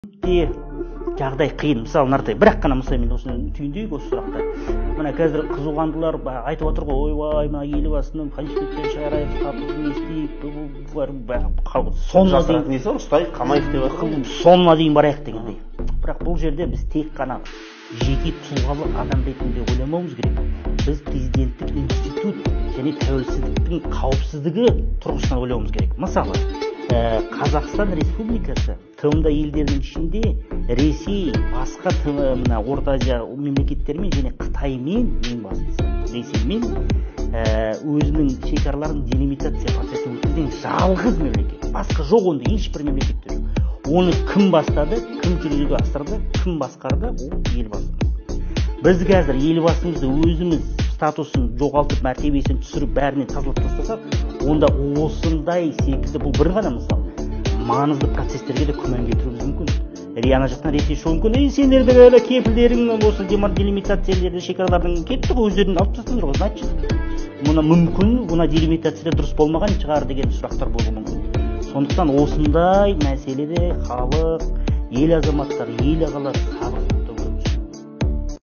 жағдай қиын. Мысалы, нартай, бірақ қана мысалы мен осыны түйіндейік осы сұрақта. Мына қазір қызуғандылар айтып отыр ғой, ойбай, мына елбасының конституция шығарайық, статусын естейік, сонына дейін барайық дегендей. Бірақ бұл жерде біз тек қана жеке тұлғалы адам ретінде ойламауымыз керек. Біз президенттік институт және тәуелсіздіктің қауіпсіздігі тұрғысынан ойлауымыз керек. Мысалы, Қазақстан Республикасы тмд елдерінің ішінде Ресей, басқа Орта Азия мемлекеттермен және Қытаймен, ең бастысы Ресеймен өзінің шекараларын делимитация процесін өткізген жалғыз мемлекет. Басқа жоқ, онда ешбір мемлекетте жоқ. Оны кім бастады, кім жүзеге асырды, кім басқарды? Ол елбасы. Біз қазір елбасымызды өзіміз статусын жоғалтып, мәртебесін түсіріп, бәрінен тазалап тастасақ, онда осындай секілді, бұл бір ғана мысал, маңызды процестерге де күмән келтіруіміз мүмкін. Ана жақтан Ресей шоу мүмкін, сендердің әлі кепілдерің осы делимитациялерді шекаралардың кетті ғой, өздерін алып тастыңдар ғой, значит, мұны мүмкін, бұна делимитацияда дұрыс болмаған шығар деген сұрақтар болуы мүмкін. Сондықтан осындай мәселеде халық, ел азаматтары, ел ағалар сабыр